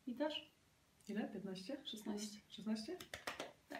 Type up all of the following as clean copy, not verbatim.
Witasz? Ile? 15? 16. 16? Tak.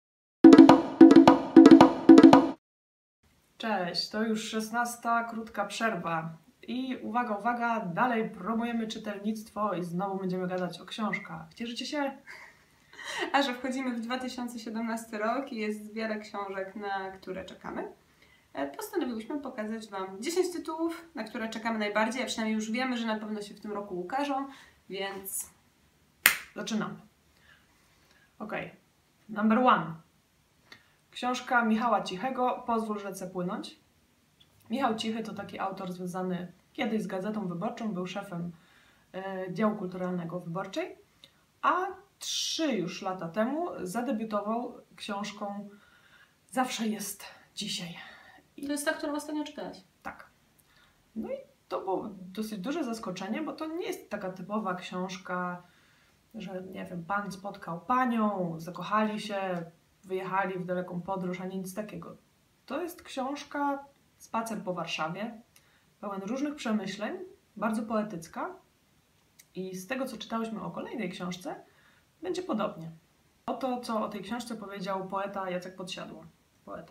Cześć, to już 16. krótka przerwa. I uwaga, uwaga, dalej promujemy czytelnictwo i znowu będziemy gadać o książkach. Cieszycie się? A że wchodzimy w 2017 rok i jest wiele książek, na które czekamy, postanowiłyśmy pokazać Wam 10 tytułów, na które czekamy najbardziej, a przynajmniej już wiemy, że na pewno się w tym roku ukażą, więc Zaczynamy. Ok. Number 1. Książka Michała Cichego Pozwól rzece płynąć. Michał Cichy to taki autor związany kiedyś z Gazetą Wyborczą, był szefem działu kulturalnego Wyborczej, a 3 już lata temu zadebiutował książką Zawsze jest dzisiaj. to jest ta, którą ostatnio czytałaś. Tak. No i to było dosyć duże zaskoczenie, bo to nie jest taka typowa książka, że nie wiem, pan spotkał panią, zakochali się, wyjechali w daleką podróż, ani nic takiego. To jest książka Spacer po Warszawie, pełen różnych przemyśleń, bardzo poetycka i z tego, co czytałyśmy o kolejnej książce, będzie podobnie. Oto, co o tej książce powiedział poeta Jacek Podsiadło. Poeta.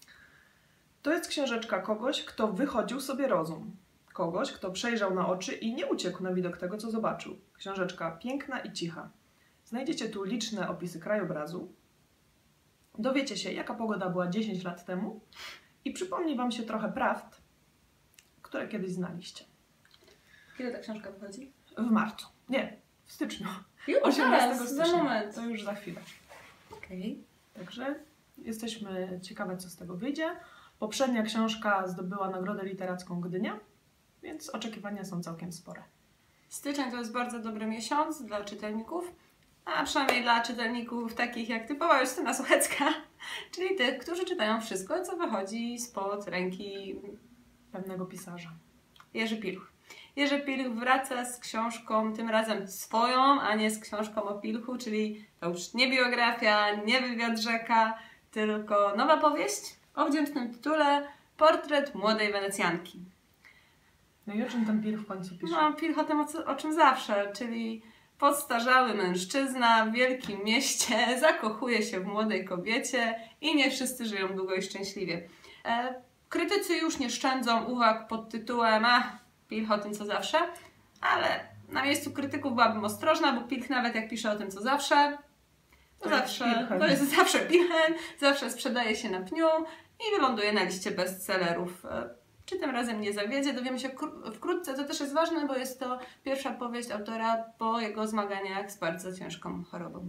To jest książeczka kogoś, kto wychodził sobie rozum. Kogoś, kto przejrzał na oczy i nie uciekł na widok tego, co zobaczył. Książeczka piękna i cicha. Znajdziecie tu liczne opisy krajobrazu. Dowiecie się, jaka pogoda była 10 lat temu i przypomni Wam się trochę prawd, które kiedyś znaliście. Kiedy ta książka wychodzi? W marcu. Nie, w styczniu. Już 18 teraz, stycznia. za moment. To już za chwilę. Okej. Także jesteśmy ciekawe, co z tego wyjdzie. Poprzednia książka zdobyła Nagrodę Literacką Gdynia, więc oczekiwania są całkiem spore. Styczeń to jest bardzo dobry miesiąc dla czytelników, a przynajmniej dla czytelników takich jak typowa Justyna Suchecka, czyli tych, którzy czytają wszystko, co wychodzi spod ręki Pewnego pisarza. Jerzy Pilch. Jerzy Pilch wraca z książką, tym razem swoją, a nie z książką o Pilchu, czyli to już nie biografia, nie wywiad rzeka, tylko nowa powieść o wdzięcznym tytule Portret młodej Wenecjanki. No i o czym ten Pilch w końcu pisze? No, Pilch o tym, o czym zawsze, czyli podstarzały mężczyzna w wielkim mieście zakochuje się w młodej kobiecie i nie wszyscy żyją długo i szczęśliwie. Krytycy już nie szczędzą uwag pod tytułem Pilch o tym, co zawsze, ale na miejscu krytyków byłabym ostrożna, bo Pilch nawet jak pisze o tym, co zawsze, to jest zawsze Pilchem, zawsze sprzedaje się na pniu i wyląduje na liście bestsellerów. Czy tym razem nie zawiedzie? Dowiemy się wkrótce. To też jest ważne, bo jest to pierwsza powieść autora po jego zmaganiach z bardzo ciężką chorobą.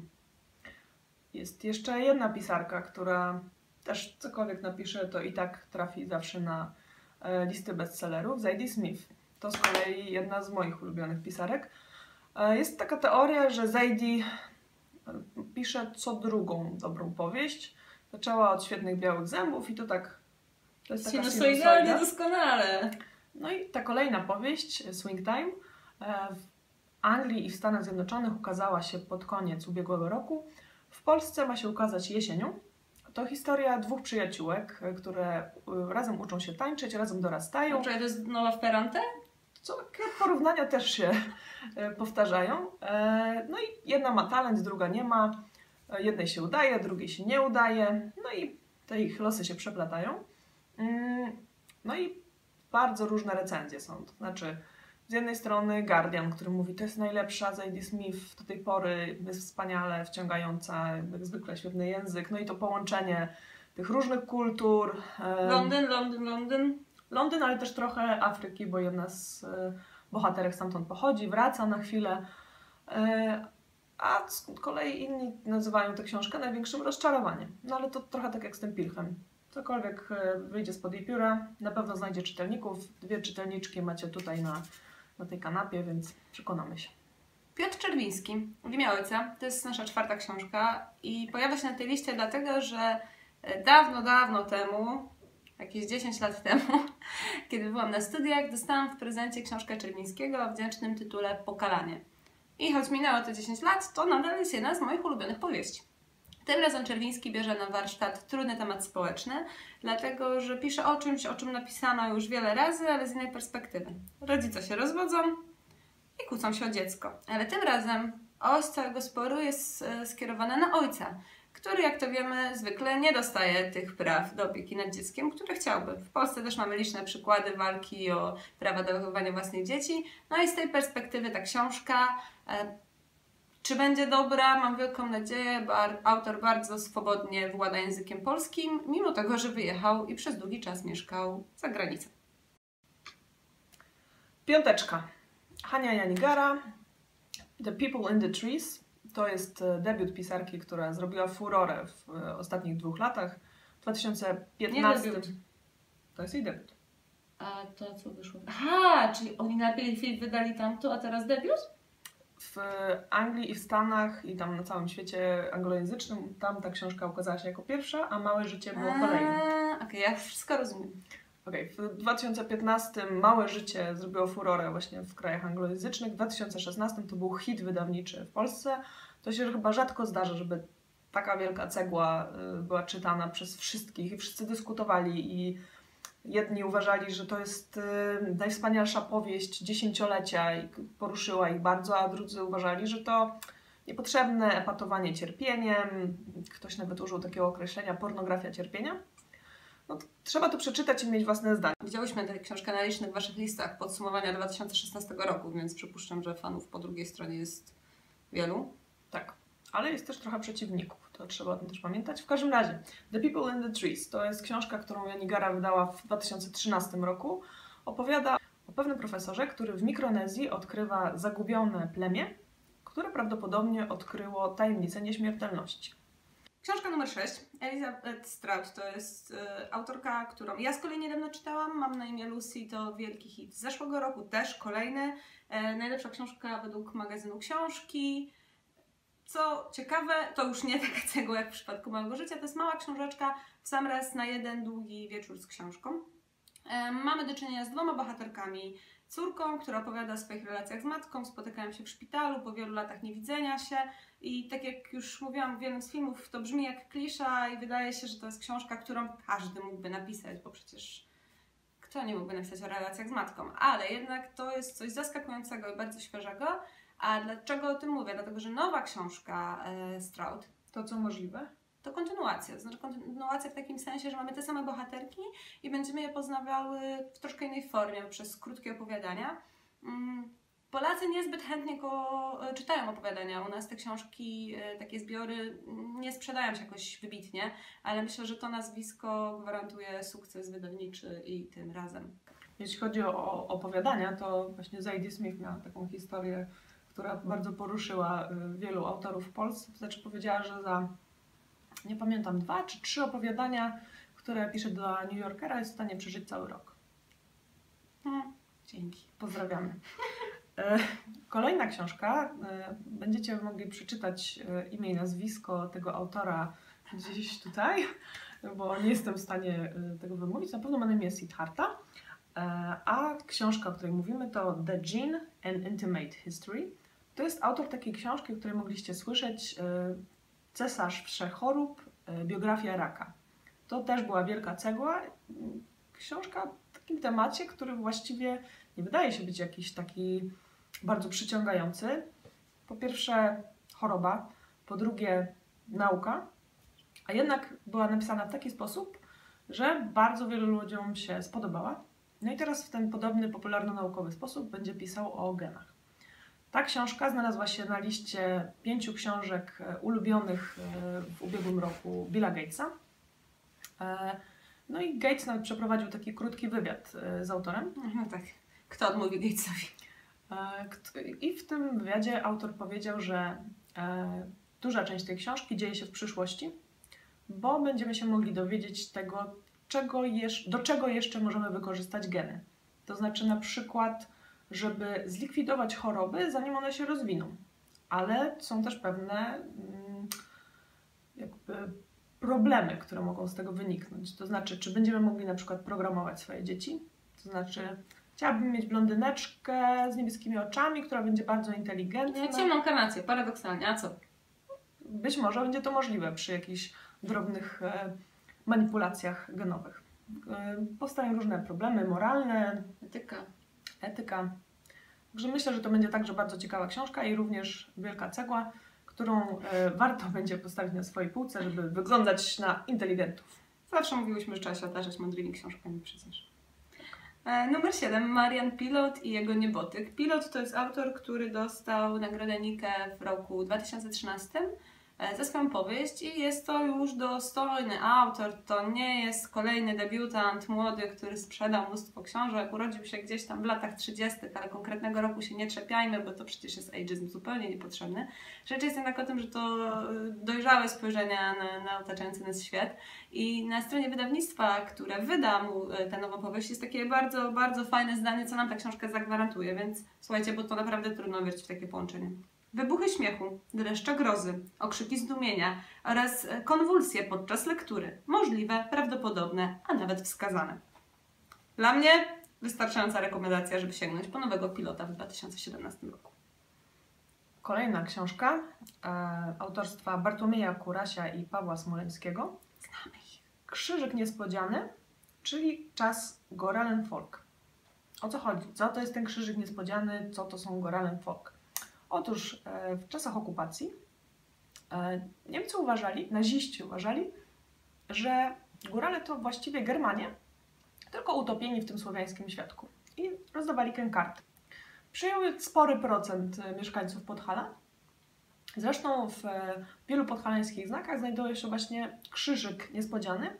Jest jeszcze jedna pisarka, która też cokolwiek napisze, to i tak trafi zawsze na listy bestsellerów. Zadie Smith. To z kolei jedna z moich ulubionych pisarek. Jest taka teoria, że Zadie pisze co drugą dobrą powieść. Zaczęła od Świetnych białych zębów i to tak... To jest taka sinusoidalnie doskonale. No i ta kolejna powieść, Swing Time, w Anglii i w Stanach Zjednoczonych ukazała się pod koniec ubiegłego roku. W Polsce ma się ukazać jesienią. To historia 2 przyjaciółek, które razem uczą się tańczyć, razem dorastają. To jest nowa w Ferrante? Co porównania też się powtarzają. No i jedna ma talent, druga nie ma. Jednej się udaje, drugiej się nie udaje. No i te ich losy się przeplatają. No i bardzo różne recenzje są. To znaczy, z jednej strony Guardian, który mówi, to jest najlepsza Zadie Smith do tej pory, jest wspaniale, wciągająca, jak zwykle świetny język. No i to połączenie tych różnych kultur. Londyn, ale też trochę Afryki, bo jedna z bohaterek stamtąd pochodzi, wraca na chwilę. A z kolei inni nazywają tę książkę największym rozczarowaniem. No ale to trochę tak jak z tym Pilchem. Cokolwiek wyjdzie spod jej pióra, na pewno znajdzie czytelników. 2 czytelniczki macie tutaj na tej kanapie, więc przekonamy się. Piotr Czerwiński, w imię ojca, to jest nasza 4. książka i pojawia się na tej liście dlatego, że dawno temu, jakieś 10 lat temu, kiedy byłam na studiach, dostałam w prezencie książkę Czerwińskiego o wdzięcznym tytule Pokalanie. I choć minęło to 10 lat, to nadal jest jedna z moich ulubionych powieści. Tym razem Czerwiński bierze na warsztat trudny temat społeczny, dlatego że pisze o czymś, o czym napisano już wiele razy, ale z innej perspektywy. Rodzice się rozwodzą i kłócą się o dziecko, ale tym razem oś całego sporu jest skierowana na ojca, który, jak to wiemy, zwykle nie dostaje tych praw do opieki nad dzieckiem, które chciałby. W Polsce też mamy liczne przykłady walki o prawa do wychowywania własnych dzieci. No i z tej perspektywy ta książka, czy będzie dobra? Mam wielką nadzieję, bo autor bardzo swobodnie włada językiem polskim, mimo tego, że wyjechał i przez długi czas mieszkał za granicą. 5. Hania Yanagihara, The People in the Trees. To jest debiut pisarki, która zrobiła furorę w ostatnich 2 latach. W 2015. Nie debiut. To jest jej debiut. A to co wyszło? Aha, czyli oni najpierw wydali tamto, a teraz debiut? W Anglii i w Stanach i tam na całym świecie anglojęzycznym tam ta książka ukazała się jako pierwsza, a Małe życie było kolejne. Okej, ja wszystko rozumiem. W 2015 Małe życie zrobiło furorę właśnie w krajach anglojęzycznych. W 2016 to był hit wydawniczy w Polsce. To się chyba rzadko zdarza, żeby taka wielka cegła była czytana przez wszystkich i wszyscy dyskutowali i jedni uważali, że to jest najwspanialsza powieść dziesięciolecia i poruszyła ich bardzo, a drudzy uważali, że to niepotrzebne epatowanie cierpieniem. Ktoś nawet użył takiego określenia pornografia cierpienia. No to trzeba to przeczytać i mieć własne zdanie. Widziałyśmy tę książkę na licznych Waszych listach podsumowania 2016 roku, więc przypuszczam, że fanów po drugiej stronie jest wielu. Tak, ale jest też trochę przeciwników, to trzeba o tym też pamiętać. W każdym razie, The People in the Trees to jest książka, którą Yanagihara wydała w 2013 roku. Opowiada o pewnym profesorze, który w Mikronezji odkrywa zagubione plemię, które prawdopodobnie odkryło tajemnicę nieśmiertelności. Książka numer 6. Elizabeth Strout to jest autorka, którą ja z kolei niedawno czytałam. Mam na imię Lucy, to wielki hit z zeszłego roku, też kolejny. Najlepsza książka według magazynu Książki. Co ciekawe, to już nie taka cegła jak w przypadku Małego życia, to jest mała książeczka w sam raz na jeden długi wieczór z książką. Mamy do czynienia z 2 bohaterkami. Córką, która opowiada o swoich relacjach z matką, spotykają się w szpitalu po wielu latach niewidzenia się i tak jak już mówiłam w jednym z filmów, to brzmi jak klisza i wydaje się, że to jest książka, którą każdy mógłby napisać, bo przecież kto nie mógłby napisać o relacjach z matką, ale jednak to jest coś zaskakującego i bardzo świeżego. A dlaczego o tym mówię? Dlatego, że nowa książka Strout, To co możliwe? to kontynuacja. To znaczy kontynuacja w takim sensie, że mamy te same bohaterki i będziemy je poznawały w troszkę innej formie, przez krótkie opowiadania. Polacy niezbyt chętnie czytają opowiadania. U nas te książki, takie zbiory nie sprzedają się jakoś wybitnie, ale myślę, że to nazwisko gwarantuje sukces wydawniczy i tym razem. Jeśli chodzi o opowiadania, to właśnie Zadie Smith miała taką historię, która bardzo poruszyła wielu autorów w Polsce. To znaczy powiedziała, że za, nie pamiętam, 2 czy 3 opowiadania, które pisze dla New Yorkera, jest w stanie przeżyć cały rok. Dzięki. Pozdrawiamy. Kolejna książka. Będziecie mogli przeczytać imię i nazwisko tego autora gdzieś tutaj, bo nie jestem w stanie tego wymówić. Na pewno ma na imię Siddhartha. A książka, o której mówimy, to The Gene and Intimate History. To jest autor takiej książki, o której mogliście słyszeć, Cesarz Wszechchorób, biografia raka. To też była wielka cegła. Książka w takim temacie, który właściwie nie wydaje się być jakiś taki bardzo przyciągający. Po pierwsze choroba, po drugie nauka, a jednak była napisana w taki sposób, że bardzo wielu ludziom się spodobała. No i teraz w ten podobny, popularno-naukowy sposób będzie pisał o genach. Ta książka znalazła się na liście 5 książek ulubionych w ubiegłym roku Billa Gatesa. No i Gates nawet przeprowadził taki krótki wywiad z autorem. No tak, kto odmówi Gatesowi? I w tym wywiadzie autor powiedział, że duża część tej książki dzieje się w przyszłości, bo będziemy się mogli dowiedzieć tego, do czego jeszcze możemy wykorzystać geny. To znaczy na przykład, żeby zlikwidować choroby, zanim one się rozwiną. Ale są też pewne jakby problemy, które mogą z tego wyniknąć. To znaczy, czy będziemy mogli na przykład programować swoje dzieci? To znaczy, chciałabym mieć blondyneczkę z niebieskimi oczami, która będzie bardzo inteligentna. Ja ciemną karnację, paradoksalnie, a co? Być może będzie to możliwe przy jakichś drobnych manipulacjach genowych. Powstają różne problemy moralne, etyka. Także myślę, że to będzie także bardzo ciekawa książka i również wielka cegła, którą warto będzie postawić na swojej półce, żeby wyglądać na inteligentów. Zawsze mówiłyśmy, że trzeba się otaczać mądrymi książkami przecież. Numer 7. Marian Pilot i jego niebotyk. Pilot to jest autor, który dostał nagrodę Nike w roku 2013 za swoją powieść i jest to już dostojny autor. To nie jest kolejny debiutant młody, który sprzedał mnóstwo książek, urodził się gdzieś tam w latach 30., ale konkretnego roku się nie czepiajmy, bo to przecież jest ageism zupełnie niepotrzebny. Rzecz jest jednak o tym, że to dojrzałe spojrzenie na otaczający nas świat i na stronie wydawnictwa, które wyda mu tę nową powieść, jest takie bardzo, bardzo fajne zdanie, co nam ta książka zagwarantuje, więc słuchajcie, bo to naprawdę trudno wierzyć w takie połączenie. Wybuchy śmiechu, dreszcze grozy, okrzyki zdumienia oraz konwulsje podczas lektury. Możliwe, prawdopodobne, a nawet wskazane. Dla mnie wystarczająca rekomendacja, żeby sięgnąć po nowego Pilota w 2017 roku. Kolejna książka autorstwa Bartłomieja Kurasia i Pawła Smoleńskiego. Znamy ich. Krzyżyk niespodziany, czyli czas Goralen Folk. O co chodzi? Co to jest ten krzyżyk niespodziany? Co to są Goralen Folk? Otóż w czasach okupacji Niemcy naziści uważali, że górale to właściwie Germanie, tylko utopieni w tym słowiańskim świadku. I rozdawali karty. Przyjęły spory procent mieszkańców Podhala. Zresztą w wielu podhalańskich znakach znajduje się właśnie krzyżyk niespodziany,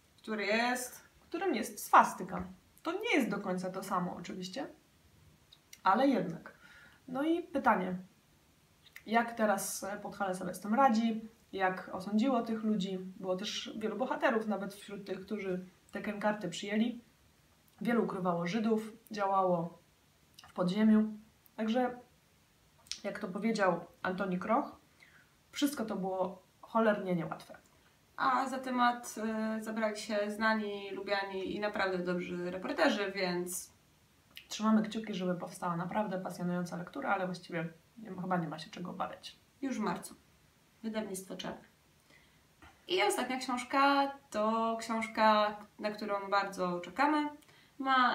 którym jest swastyka. To nie jest do końca to samo oczywiście, ale jednak. No i pytanie, jak teraz Podhale sobie z tym radzi, jak osądziło tych ludzi. Było też wielu bohaterów, nawet wśród tych, którzy te karty przyjęli. Wielu ukrywało Żydów, działało w podziemiu. Także, jak to powiedział Antoni Kroch, wszystko to było cholernie niełatwe. A za temat zabrali się znani, lubiani i naprawdę dobrzy reporterzy, więc trzymamy kciuki, żeby powstała naprawdę pasjonująca lektura, ale właściwie chyba nie ma się czego obawiać. Już w marcu. Wydawnictwo Czarne. I ostatnia książka to książka, na którą bardzo czekamy. Ma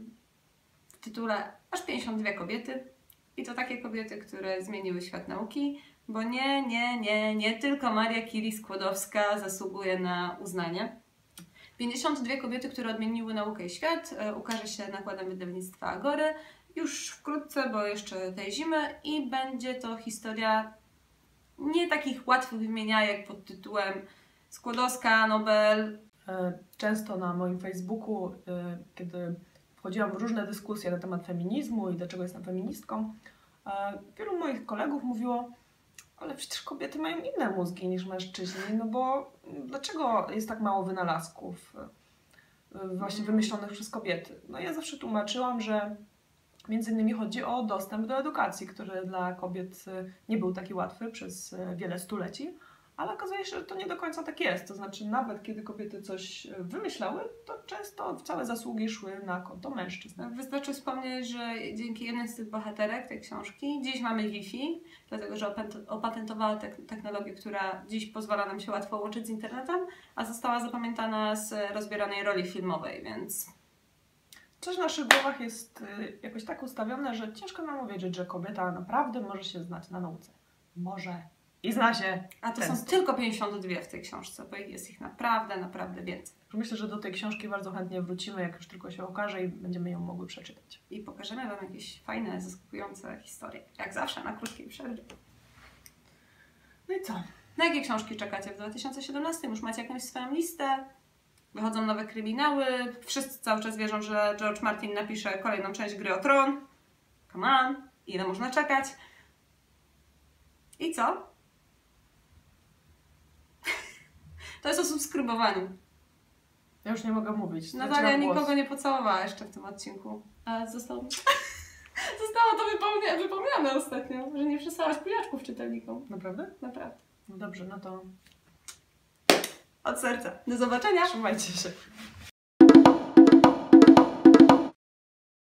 w tytule aż 52 kobiety. I to takie kobiety, które zmieniły świat nauki, bo nie tylko Maria Curie-Skłodowska zasługuje na uznanie. 52 kobiety, które odmieniły naukę i świat, ukaże się nakładem wydawnictwa Agory już wkrótce, bo jeszcze tej zimy i będzie to historia nie takich łatwych wymieniajek pod tytułem Skłodowska, Nobel. Często na moim Facebooku, kiedy wchodziłam w różne dyskusje na temat feminizmu i dlaczego jestem feministką, wielu moich kolegów mówiło, ale przecież kobiety mają inne mózgi niż mężczyźni, no bo dlaczego jest tak mało wynalazków właśnie wymyślonych przez kobiety? No ja zawsze tłumaczyłam, że między innymi chodzi o dostęp do edukacji, który dla kobiet nie był taki łatwy przez wiele stuleci, ale okazuje się, że to nie do końca tak jest. To znaczy nawet kiedy kobiety coś wymyślały, to często całe zasługi szły na konto mężczyzn. Wystarczy wspomnieć, że dzięki jednej z tych bohaterek tej książki dziś mamy Wi-Fi, dlatego że opatentowała technologię, która dziś pozwala nam się łatwo łączyć z internetem, a została zapamiętana z rozbieranej roli filmowej, więc coś w naszych głowach jest jakoś tak ustawione, że ciężko nam uwierzyć, że kobieta naprawdę może się znać na nauce. Może. I zna się. A to są tylko 52 w tej książce, bo jest ich naprawdę, naprawdę więcej. Myślę, że do tej książki bardzo chętnie wrócimy, jak już tylko się okaże i będziemy ją mogły przeczytać. I pokażemy Wam jakieś fajne, zaskakujące historie. Jak zawsze na krótkiej przerwie. No i co? Na jakie książki czekacie w 2017? Już macie jakąś swoją listę? Wychodzą nowe kryminały. Wszyscy cały czas wierzą, że George Martin napisze kolejną część Gry o Tron. Come on. Ile można czekać? I co? To jest o subskrybowaniu. Ja już nie mogę mówić. Natalia nikogo nie pocałowała jeszcze w tym odcinku. A zostało to wypomniane ostatnio, że nie przysłałaś buziaczków czytelnikom. Naprawdę? Naprawdę. No dobrze, no to od serca. Do zobaczenia. Trzymajcie się.